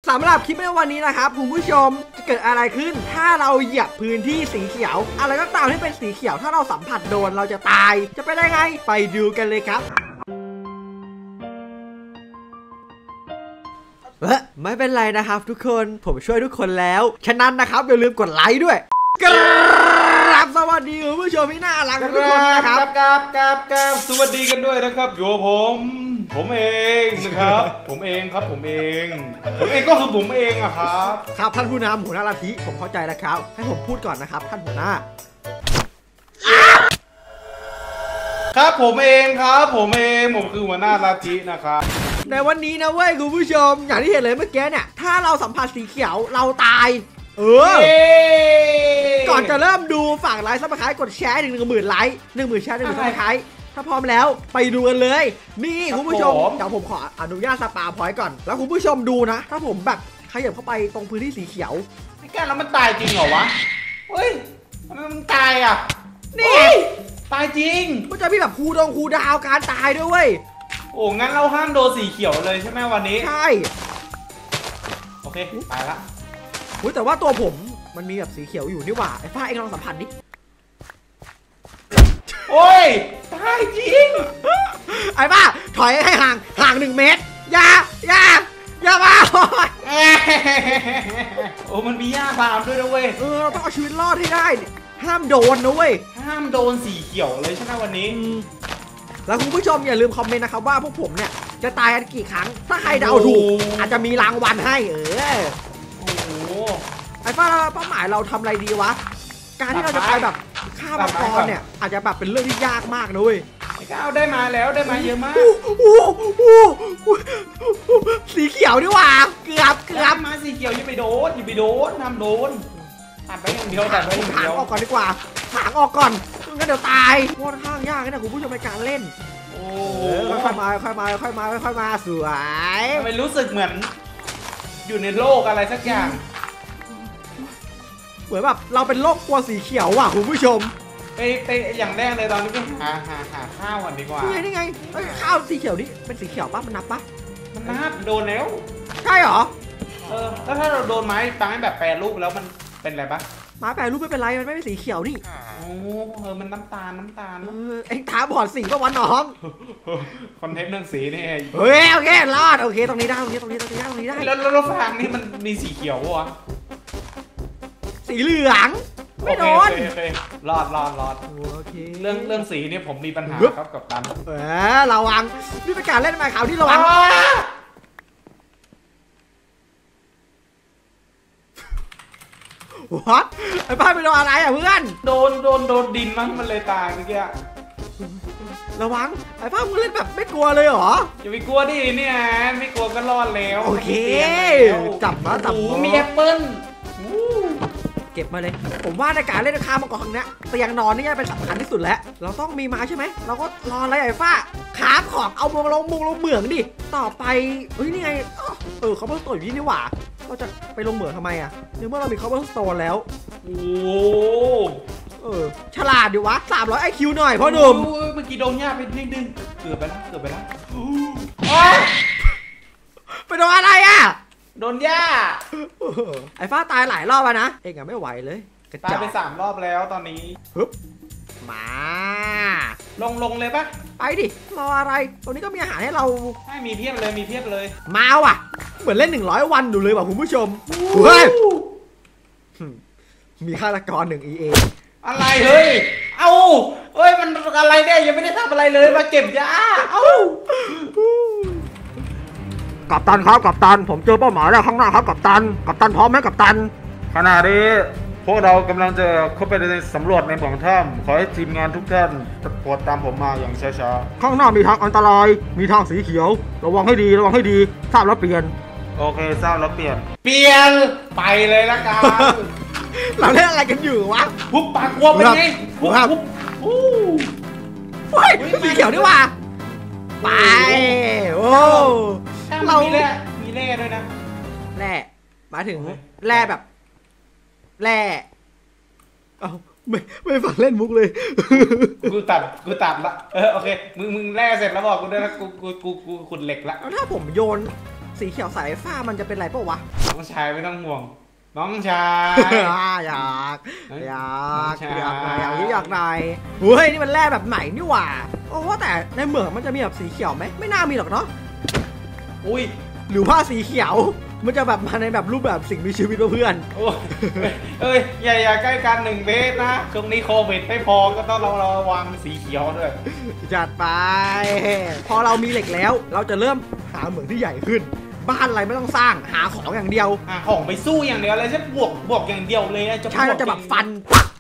สำหรับคลิปในวันนี้นะครับคุณผู้ชมจะเกิดอะไรขึ้นถ้าเราเหยียบพื้นที่สีเขียวอะไรก็ตามที่เป็นสีเขียวถ้าเราสัมผัสโดนเราจะตายจะเป็นยังไงไปดูกันเลยครับไม่เป็นไรนะครับทุกคนผมช่วยทุกคนแล้วฉะนั้นนะครับอย่าลืมกดไลค์ด้วยครับสวัสดีคุณผู้ชมที่น่ารักทุกคนนะครับสวัสดีกันด้วยนะครับอยู่ผมเองนะครับผมเองก็คือผมเองอะครับครับท่านผู้นำหัวหน้าลัทธิผมเข้าใจแล้วครับให้ผมพูดก่อนนะครับท่านหัวหน้าครับผมเองผมคือหัวหน้าลัทธินะครับในวันนี้นะเว้ยคุณผู้ชมอย่างที่เห็นเลยเมื่อกี้เนี่ยถ้าเราสัมผัสสีเขียวเราตายก่อนจะเริ่มดูฝากไลค์ซับสไครต์กดแชร์ถึง10,000 ไลค์10,000 แชร์10,000 ซับสไครต์ถ้าพร้อมแล้วไปดูกันเลยนี่คุณผู้ชมเดี๋ยวผมขออนุญาตสปาพอยต์ก่อนแล้วคุณผู้ชมดูนะถ้าผมแบบขยับเข้าไปตรงพื้นที่สีเขียวไอ้แกแล้วมันตายจริงเหรอวะเฮ้ยทำไมมันตายอ่ะนี่ตายจริงมันจะมีแบบคูดาวการตายด้วยเว้ยโอ้งั้นเราห้ามโดนสีเขียวเลยใช่ไหมวันนี้ใช่โอเคไปละแต่ว่าตัวผมมันมีแบบสีเขียวอยู่นี่หว่าไอ้ฝ้าเองลองสัมผัสดิโอ้ยตายจริงไอ้ฝ้าถอยให้ห่าง1 เมตรอย่ามาโอ้มันมีหญ้าบามด้วยนะเว้ยเราต้องเอาชีวิตรอดให้ได้ห้ามโดนนะเว้ยห้ามโดนสีเขียวเลยใช่ไหมวันนี้แล้วคุณผู้ชมอย่าลืมคอมเมนต์นะครับว่าพวกผมเนี่ยจะตายกันกี่ครั้งถ้าใครเดาถูกอาจจะมีรางวัลให้โอ้โหไอ้ป้าเป้าหมายเราทำอะไรดีวะการที่เราจะไปแบบฆ่ามังกรเนี่ยอาจจะแบบเป็นเรื่องที่ยากมากนะเว้ยไอ้ก้าวได้มาแล้วได้มาเยอะมากสีเขียวนี่หว่าเกือบมาสีเขียวอย่าไปโดนทำโดนตัดไปอย่างเดียวถางออกก่อนดีกว่าถางออกก่อนงั้นเดี๋ยวตายค่อนข้างยากนะคุณผู้ชมในการเล่นค่อยมาสวยไม่รู้สึกเหมือนอยู่ในโลกอะไรสักอย่างเหมือนแบบเราเป็นโรคกลัวสีเขียวว่ะคุณผู้ชมไปอย่างแรกเลยตอนนี้ไปหาข้าวก่อนดีกว่านี่ไงข้าวสีเขียวนี่เป็นสีเขียวป่ะมันนับป่ะมันนับโดนแล้วใช่เหรอแล้วถ้าเราโดนไม้ตายแบบแปรรูปแล้วมันเป็นอะไรปะไม้แปรรูปไม่เป็นไรมันไม่เป็นสีเขียวนี่มันน้ำตาลเอ็งท้าบอดสีป่ะวะน้องคอนเทนต์เรื่องสีนี่โอเครอดโอเคตรงนี้ได้แล้วฟางนี่มันมีสีเขียววะสีเหลืองไม่โดนรอดโอเคเรื่องสีนี่ผมมีปัญหาครับกับตันระวังนี่เป็นการเล่นไม้ขาวที่ระวังวัดไอ้ป้าไปโดนอะไรอ่ะเพื่อนโดนดินมันเลยตายเมื่อกี้ระวังไอ้ป้ามึงเล่นแบบไม่กลัวเลยเหรออย่าไปกลัวดิเนี่ยไม่กลัวก็รอดแล้วโอเคจับมามีแอปเปิ้ลเก็บมาเลยผมว่าในการเล่นข้ามมังกรครั้งนี้เตียงนอนนี่เป็นสำคัญที่สุดแล้วเราต้องมีมาใช่ไหมเราก็รออะไรไอ้ฝ้าขาบของเอาลงเหมืองดิต่อไปนี่ไงเขาเพิ่งตัวอยู่นี่หว่าเราจะไปลงเหมืองทำไมอ่ะเมื่อเรามีเขาเพิ่งโตแล้วฉลาดดิวะ300 IQ หน่อยพ่อหนุ่มเมื่อกี้โดนหญ้าไปนิดนึงเกือบไปแล้วไปโดนอะไรอ่ะโดนหญ้าไอ้ฟ้าตายหลายรอบแล้วนะเองอะไม่ไหวเลยตายไป3 รอบแล้วตอนนี้มาลงเลยปะไปดิรออะไรตรงนี้ก็มีอาหารให้เราให้มีเพียบเลยมาว่ะเหมือนเล่น100 วันอยู่เลยว่ะคุณผู้ชมมีฆาตกร1 EA อะไรเฮ้ยมันอะไรเนี่ยยังไม่ได้ทำอะไรเลยมาเก็บหญ้ากัปตันครับกัปตันผมเจอเป้าหมายแล้วข้างหน้าครับกัปตันพร้อมไหมกัปตันขณะนี้พวกเรากำลังจะเข้าไปในสำรวจในเหมืองถ้ำขอให้ทีมงานทุกท่านโปรดตามผมมาอย่างช้าๆข้างหน้ามีทางอันตรายมีทางสีเขียวระวังให้ดีทราบแล้วเปลี่ยนโอเคทราบแล้วเปลี่ยนไปเลยละกันเราเล่นอะไรกันอยู่วะปุ๊บปากวัวเป็นไงปุ๊บสีเขียวด้วยว่ะไปเรามีแร่ด้วยนะแร่มาถึงแร่แบบแร่ไม่ฟังเล่นมุกเลยกูตัดละโอเคมึงแร่เสร็จแล้วบอกกูด้วยนะกูขุดเหล็กละแล้วถ้าผมโยนสีเขียวสายฟ้ามันจะเป็นไรเปล่าวะน้องชายไม่ต้องห่วงน้องชายอยากหน่อยเฮ้ยนี่มันแร่แบบไหนนี่หว่าโอ้แต่ในเหมืองมันจะมีแบบสีเขียวไหมไม่น่ามีหรอกเนาะอุ้ยหรือว่าสีเขียวมันจะแบบมาในแบบรูปแบบสิ่งมีชีวิตเพื่อนโอ้ยเอ้ยอย่าใกล้กัน1 เมตรนะช่วงนี้โควิดไม่พอก็ต้องระวังสีเขียวด้วยจัดไปพอเรามีเหล็กแล้วเราจะเริ่มหาเหมืองที่ใหญ่ขึ้นบ้านอะไรไม่ต้องสร้างหาของอย่างเดียวของไปสู้อย่างเดียวเลยใช่บวกอย่างเดียวเลยใช่เราจะแบบฟัน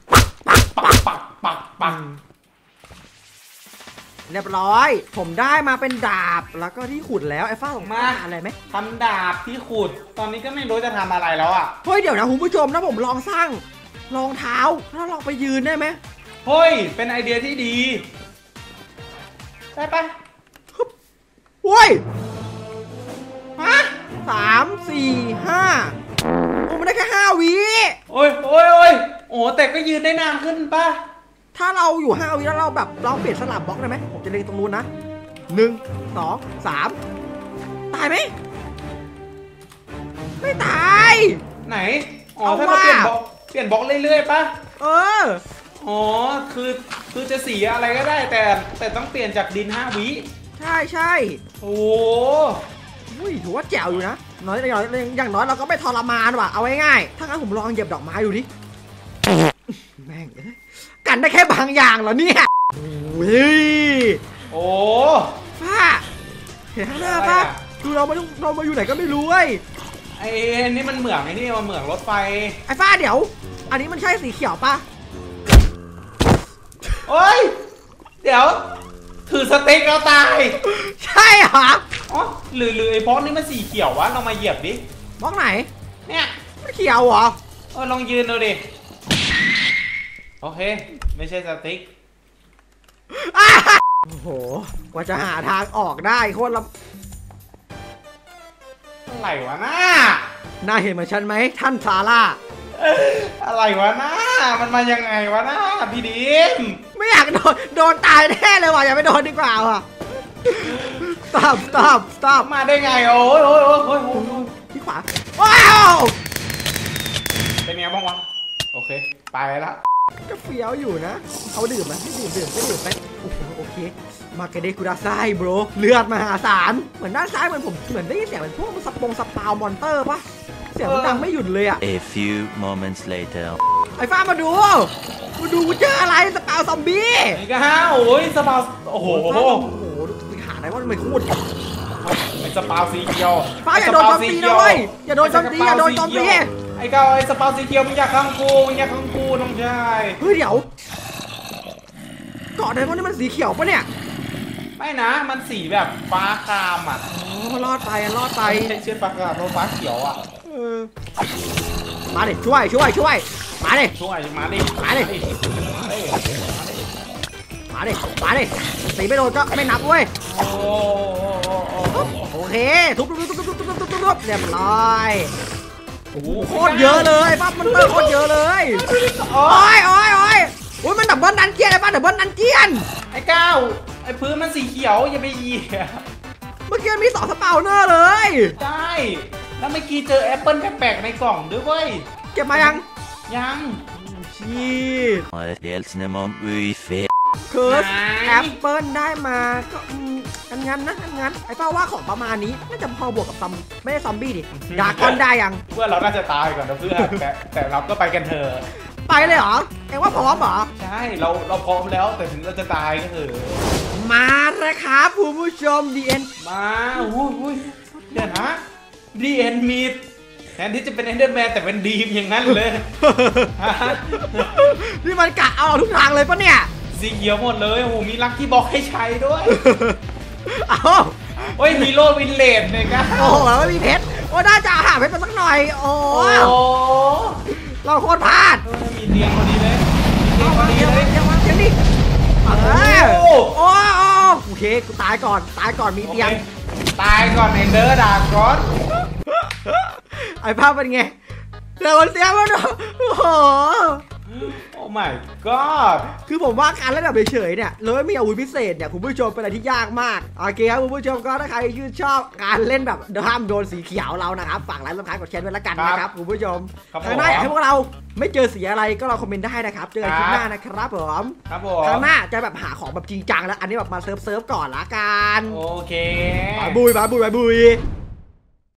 ปักเรียบร้อยผมได้มาเป็นดาบแล้วก็ที่ขุดแล้วไอ้ฟ้าส่งมาอะไรไหมทำดาบที่ขุดตอนนี้ก็ไม่รู้จะทำอะไรแล้วอ่ะเฮ้ยเดี๋ยวนะคุณผู้ชมนะผมลองสร้างรองเท้าถ้าลองไปยืนได้ไหมเฮ้ยเป็นไอเดียที่ดีได้ปะเฮ้ยฮะ3 4 5โอ้มันได้แค่5 วิโอ้ยโอ้แต่ก็ยืนได้นานขึ้นป่ะถ้าเราอยู่5 วิแล้วเราแบบลองเปลี่ยนสลับบล็อกได้ไหมผมจะเล็งตรงนู้นนะ1 2 3ตายไหมไม่ตายไหนอ๋อถ้าเราเปลี่ยนบล็อกเรื่อยๆป่ะอ๋อคือจะสีอะไรก็ได้แต่ต้องเปลี่ยนจากดิน5 วิใช่โอ้ถือว่าแจ๋วอยู่นะน้อยอย่างน้อยเราก็ไม่ทรมานว่ะเอาง่ายๆถ้างั้นผมลองเหยียบดอกไม้ดูดิแม่งกันได้แค่บางอย่างเหรอเนี่ยโอ้ป้าเห็นข้างหน้าป้าดูเรามาอยู่ไหนก็ไม่รู้เว้ยไอ้นี่มันเหมืองไอ้นี่มันเหมืองรถไฟไอ้ฟ้าเดี๋ยวอันนี้มันใช่สีเขียวป่ะโอ้ยเดี๋ยวถือสเต็กแล้วตายใช่เหรออ๋อหรือไอ้บล็อกนี่มันสีเขียววะเรามาเหยียบดิบล็อกไหนเนี่ยมันเขียวเหรอลองยืนดูดิโอเคไม่ใช่สติ๊กโอ้โหกว่าจะหาทางออกได้โคตรอะไรวะน่าเห็นเหมือนฉันไหมท่านซาร่าอะไรวะมันมายังไงวะพี่ดิมไม่อยากโดนตายแน่เลยว่ะอย่าไปโดนดีกว่าว่ะสต็อปมาได้ไงโอ้ยที่ขวาว้าวเป็นไงบ้างวะโอเคไปแล้วก็เฟี้ยวอยู่นะเอาดื่มไหมให้ดื่มไปโอเคมาเกเดกุดาไซโบรเลือดมหาศาลเหมือนด้านซ้ายเหมือนผมเหมือนได้ยินเสียงเหมือนพวกสปาวมอนเตอร์ปะเสียงมันดังไม่หยุดเลยอะ A few moments later ไอ้ฟ้ามาดูกูเจออะไรสปาวซอมบี้ไอ้ก้าโอ้ยสปาวโอ้โหหาได้ว่ามันพูดไอ้สปาวสีเขียวฟ้าอย่าโดนโจมตีนะเว้ยอย่าโดนโจมตีไอ้ก้าไอ้สปาวสีเขียวมึงอยากขังกูน้องชายเฮ้ยเดี๋ยวเกาะไดมอนด์นี่มันสีเขียวปะเนี่ยไม่นะมันสีแบบฟ้าครามอ่ะรอดไปเชื่อฟ้าครามฟ้าเขียวอ่ะมาดิช่วยมาดิตีไม่โดนก็ไม่นับเว้ยโอเคทุบเรียบร้อยโอ้โหโคตรเยอะเลยปั๊บมันโคตรเยอะเลยโอ้ยมันดับเบิ้ลดันเจียนไอ้ป้าดับเบิ้ลดันเจียนไอ้ก้าวไอ้พื้นมันสีเขียวอย่าไปเหยียบเมื่อกี้มี2 สปาวเนอร์เลยได้แล้วเมื่อกี้เจอแอปเปิ้ลแปลกๆในกล่องด้วยเว้ยเก็บมายังชีคือแอปเปิ้ลได้มาก็งั้นไอ้ป้าว่าของประมาณนี้น่าจะพอบวกกับไม่ได้ซอมบี้ดิดากอนได้ยังเพื่อนเราน่าจะตายก่อนนะเพื่อนแต่เราก็ไปกันเถอะไปเลยเหรอเอ็งว่าพร้อมเหรอใช่เราพร้อมแล้วแต่ถึงเราจะตายก็คือมาแล้วครับคุณผู้ชมดีเอ็นมาอุ้ยเดี๋ยวนะดีเอ็นมีแทนที่จะเป็นเอนเดอร์แมนแต่เป็นดีมอย่างนั้นเลยนี่มันกะเอาทุกทางเลยปะเนี่ยสีเขียวหมดเลยโอ้โหมีลัคกี้บ็อกให้ใช้ด้วยโอ้ยฮีโร่วินเลดเลยกันโอ้โหไม่มีเพชรโอ้น่าจะหาเพชรมาสักหน่อยโอ้เราโคตรพลาดมีเตียงพอดีเลยยังดิโอเคกูตายก่อนมีเตียงตายก่อนไอ้เดอร์ดาก่อนไอ้ภาพเป็นไงเดี๋ยวเสียมันโอ้โหโอ้ my god คือผมว่าการเล่นแบบเฉยๆเนี่ยเลยไม่มีอาวุธพิเศษเนี่ยคุณผู้ชมเป็นอะไรที่ยากมากโอเคครับคุณผู้ชมก็ถ้าใครชื่นชอบการเล่นแบบห้ามโดนสีเขียวเรานะครับฝากไลค์กดแชร์ด้วยละกันนะครับคุณผู้ชมทางหน้าอยากให้พวกเราไม่เจอสีอะไรก็เราคอมเมนต์ได้นะครับเจอกันคลิปหน้านะครับผมทางหน้าจะแบบหาของแบบจริงจังแล้วอันนี้แบบมาเซิร์ฟก่อนละกันโอเคบายบุย